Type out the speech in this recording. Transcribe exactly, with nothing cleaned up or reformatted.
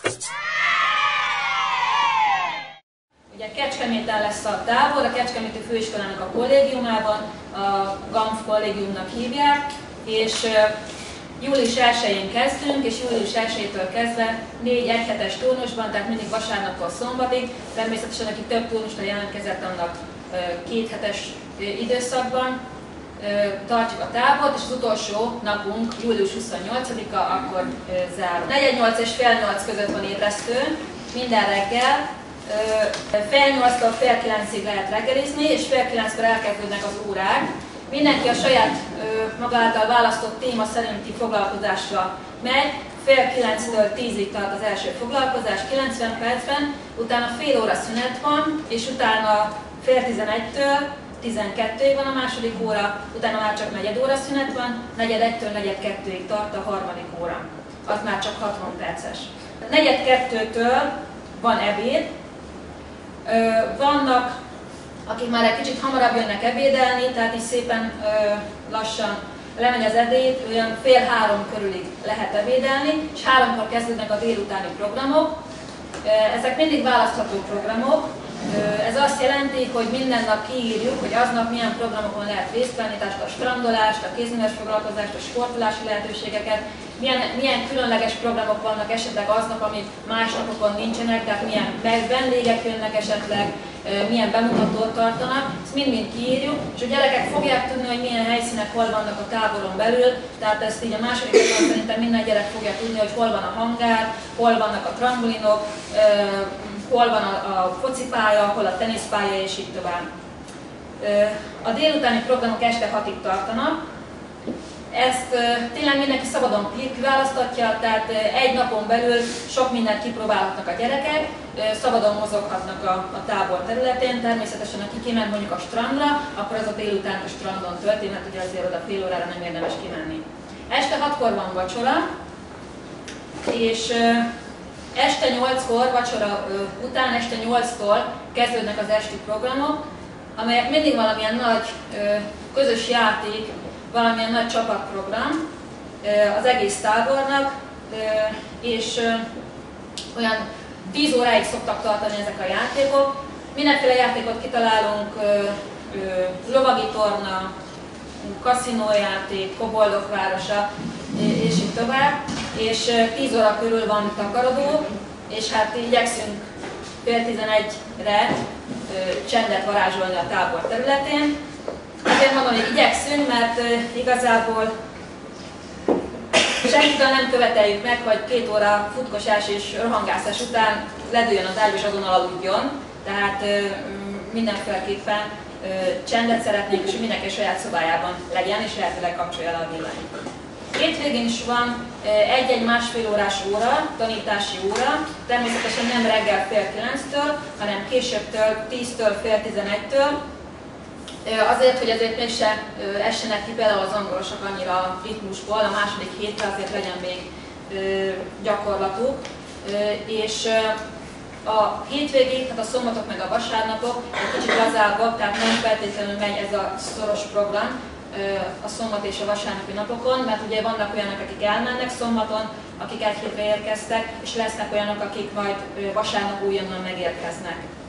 Ugye Kecskeméten lesz a tábor, a Kecskeméti Főiskolának a kollégiumában, a GAMF kollégiumnak hívják, és július elsején kezdünk, és július elsejétől kezdve négy egyhetes turnusban, tehát mindig vasárnaptól szombatig, természetesen aki több turnusra jelentkezett, annak kéthetes időszakban tartjuk a tábort, és az utolsó napunk július huszonnyolcadika, akkor zárunk. negyed nyolc és fél nyolc között van ébresztő, minden reggel. Fél nyolctól fél kilencig lehet reggelizni, és fél kilenckor elkezdődnek az órák. Mindenki a saját maga által választott téma szerinti foglalkozásra megy. Fél kilenctől tízig tart az első foglalkozás, kilencven percben, utána fél óra szünet van, és utána fél tizenegytől tizenkettőig van a második óra, utána már csak negyed óra szünet van, negyed egytől negyed kettőig tart a harmadik óra. Az már csak hatvan perces. Negyed kettőtől van ebéd. Vannak, akik már egy kicsit hamarabb jönnek ebédelni, tehát így szépen lassan lemegy az edélyt, olyan fél három körülig lehet ebédelni, és háromkor kezdődnek a délutáni programok. Ezek mindig választható programok. Ez azt jelenti, hogy minden nap kiírjuk, hogy aznap milyen programokon lehet részt venni, tehát a strandolást, a kézműves foglalkozást, a sportolási lehetőségeket, milyen, milyen különleges programok vannak esetleg aznap, amik más napokon nincsenek, tehát milyen vendégek jönnek esetleg, milyen bemutatót tartanak, ezt mind-mind kiírjuk, és a gyerekek fogják tudni, hogy milyen helyszínek hol vannak a táboron belül, tehát ezt így a második napon szerintem minden gyerek fogja tudni, hogy hol van a hangár, hol vannak a trambulinok, hol van a, a focipálya, hol a teniszpálya, és így tovább. A délutáni programok este hatig tartanak. Ezt tényleg mindenki szabadon kiválasztatja, tehát egy napon belül sok mindent kipróbálhatnak a gyerekek, szabadon mozoghatnak a, a tábor területén. Természetesen, aki kiment mondjuk a strandra, akkor az a délután a strandon történt, mert ugye azért oda fél órára nem érdemes kimenni. Este hatkor van vacsora, és este nyolckor, vacsora után, este nyolctól kezdődnek az esti programok, amelyek mindig valamilyen nagy közös játék, valamilyen nagy csapatprogram az egész tábornak, és olyan tíz óráig szoktak tartani ezek a játékok. Mindenféle játékot kitalálunk, lovagi torna, kaszinójáték, koboldok városa, és így tovább. És tíz óra körül van takarodó, és hát igyekszünk fél tizenegyre csendet varázsolni a tábor területén. Azért mondom, hogy igyekszünk, mert igazából senkitől nem követeljük meg, hogy két óra futkosás és rohangászás után ledőjön az ágy és azonnal aludjon. Tehát mindenféleképpen csendet szeretnénk, és mindenki a saját szobájában legyen, és lehetőleg kapcsolja le a villanyt. Hétvégén is van egy-egy másfél órás óra, tanítási óra, természetesen nem reggel fél kilenctől, hanem későbbtől tíztől fél tizenegytől. Azért, hogy azért mégse essenek ki például az angolosak annyira a ritmusból, a második hétre azért legyen még gyakorlatuk. És a hétvégék, hát a szombatok meg a vasárnapok egy kicsit lazábbak, tehát nem feltétlenül megy ez a szoros program a szombat és a vasárnapi napokon, mert ugye vannak olyanok, akik elmennek szombaton, akik egy hétre érkeztek, és lesznek olyanok, akik majd vasárnap újonnan megérkeznek.